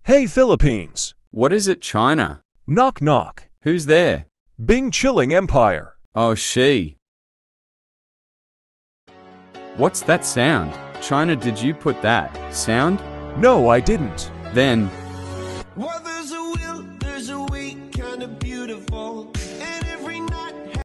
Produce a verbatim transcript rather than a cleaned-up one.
Hey Philippines! What is it, China? Knock knock. Who's there? Bing Chilling Empire. Oh, she. What's that sound? China, did you put that sound? No, I didn't. Then. Well, there's a will, there's a way, kinda beautiful.